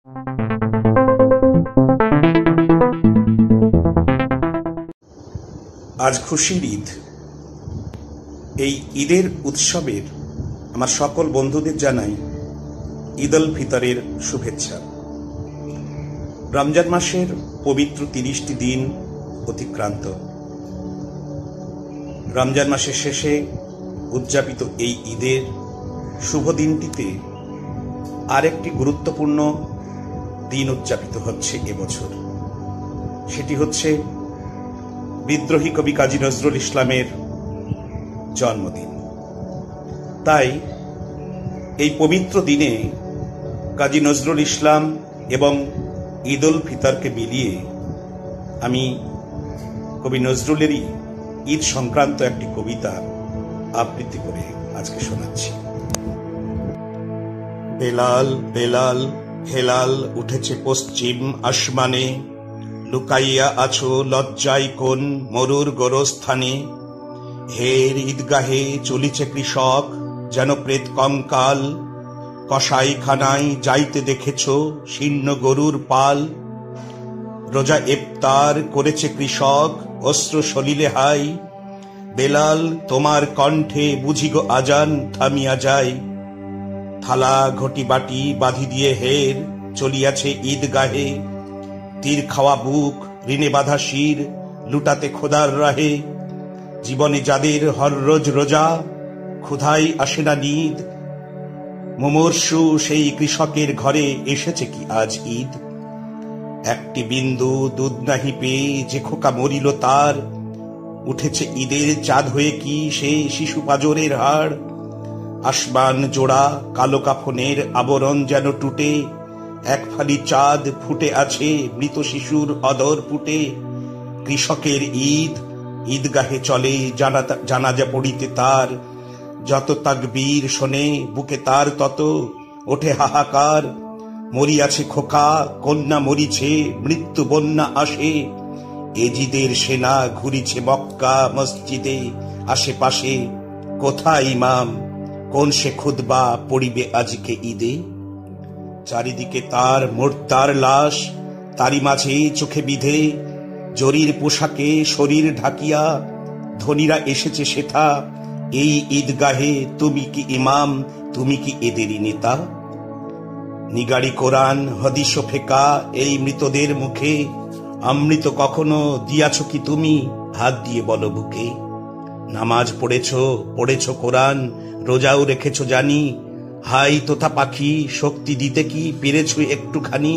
আজ খুশির ঈদ। এই ঈদের উৎসবের আমার সকল বন্ধুদের জানাই ঈদ উল ফিতরের শুভেচ্ছা। রমজান মাসের পবিত্র 30টি দিন অতিক্রান্ত। রমজান মাসের শেষে উদযাপিত এই ঈদের শুভ দিনটিতে আরেকটি গুরুত্বপূর্ণ দিন উদযাপিত হচ্ছে এবছর। সেটি হচ্ছে বিদ্রোহী কবি কাজী নজরুল ইসলামের জন্মদিন। তাই এই পবিত্র দিনে কাজী নজরুল ইসলাম এবং ঈদ উল ফিতরকে মিলিয়ে আমি কবি নজরুলেরই ঈদ সংক্রান্ত একটি কবিতা আবৃত্তি করে আজকে শোনাচ্ছি। বেলাল বেলাল হেলাল উঠেছে পশ্চিম আসমানে, লুকাইয়া আছো লজ্জায় কোন মরুর গোরস্থানে। হের ঈদগাহে চলিছে কৃষক যেন প্রেত কঙ্কাল, কসাইখানায় যাইতে দেখেছ শীর্ণ গরুর পাল। রোজা ইফতার করেছে কৃষক অস্ত্র সলিলে হাই, বেলাল তোমার কণ্ঠে বুঝি গো আজান থামিয়া যায়। থালা ঘটি বাটি বাঁধি দিয়ে হের চলিয়াছে ঈদগাহে, তীর খাওয়া বুক ঋণে বাঁধা শির লুটাতে খোদার রাহে। জীবনে যাদের হররোজ রোজা ক্ষুধায় আসে না নিদ, মুমূর্ষু সেই কৃষকের ঘরে এসেছে কি আজ ঈদ। একটি বিন্দু দুধ নাহি পেয়ে যে খোকা মরিল তার, উঠেছে ঈদের চাঁদ হয়ে কি সে শিশু পাজরের হাড়। আসমান জোড়া কালো কাফনের আবরণ যেন টুটে, এক ফালি চাঁদ ফুটে আছে মৃত শিশুর অদর পুটে। কৃষকের ঈদ ঈদগাহে চলে জানাজা পড়িতে তার, যত তাকবীর শোনে বুকে তার তত ওঠে হাহাকার। মরিয়াছে খোকা কন্যা মরিছে মৃত্যু বন্যা আসে, এজিদের সেনা ঘুরিছে মক্কা মসজিদে আশেপাশে। কোথায় ইমাম কোন সে খুতবা পড়িবে আজকে ঈদে। চারিদিকে তার মোর্তার লাশ, তারি মাঝে চোখে বিধে জরির পোশাকে শরীর ঢাকিয়া ধনীরা এসেছে সেথা। এই ঈদগাহে তুমি কি ইমাম, তুমি কি এদেরই নেতা। নিগাড়ি কোরআন হদিস ফেকা এই মৃতদের মুখে, অমৃত কখনো দিয়াছ কি তুমি হাত দিয়ে বলো বুকে। নামাজ পড়েছ কোরআন রোজাও রেখেছ জানি, হাই তোতা পাখি শক্তি দিতে কি পেরেছ একটুখানি।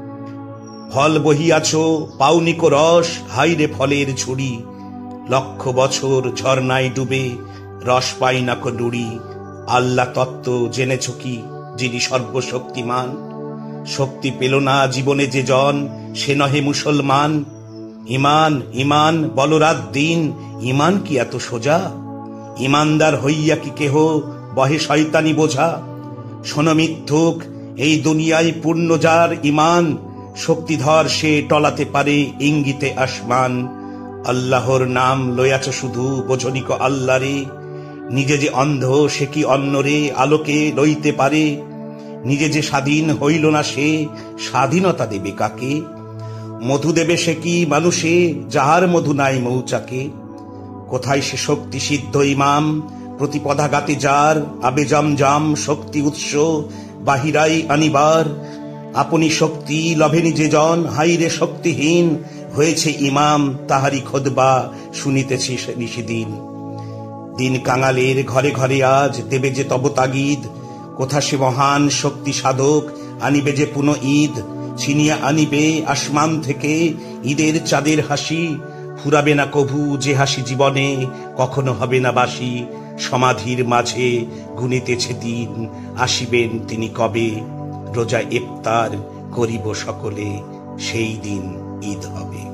ফল বহিয়াছ পাউনিকো রস হাই রে ফলের ঝুড়ি, লক্ষ বছর ঝর্ণায় ডুবে রস পাই না কো নুড়ি। আল্লাহ তত্ত্ব জেনেছ কি যিনি সর্বশক্তিমান, শক্তি পেল না জীবনে যে জন সে নহে মুসলমান। ইমান ইমান বল রাত দিন, ইমান কি এত সোজা। ইমানদার হইয়া কি কেহ বহে শয়তানি বোঝা। শোনো মিথ্যুক এই দুনিয়ায় পূর্ণ যার ইমান, শক্তিধর সে টলাতে পারে ইঙ্গিতে আসমান। আল্লাহর নাম লইয়াছ শুধু বোঝনিক আল্লাহরে, নিজে যে অন্ধ সে কি অন্যরে আলোকে লইতে পারে। নিজে যে স্বাধীন হইল না সে স্বাধীনতা দেবে কাকে। মধু দেবে সে কি মানুষে যাহার মধু নাই মৌচাকে। কোথায় সে শক্তি সিদ্ধ ইমাম প্রতিপদাঘাতে যার, আবে জমজম শক্তি উৎস বাহিরাই আনিবার। আপনি শক্তি লভেনি যে জন হাইরে শক্তিহীন, হয়েছে ইমাম তাহারি খোদবা শুনিতেছি নিশিদিন। দিন কাঙালের ঘরে ঘরে আজ দেবে যে তব তাগিদ, কোথা সে মহান শক্তি সাধক আনিবে যে পুনঃ ঈদ। ছিনিয়া আনিবে আসমান থেকে ঈদের চাঁদের হাসি, ফুরাবে না কভু যে হাসি জীবনে কখনো হবে না বাসি। সমাধির মাঝে গুনিতেছে দিন আসিবেন তিনি কবে, রোজা ইফতার করিব সকলে সেই দিন ঈদ হবে।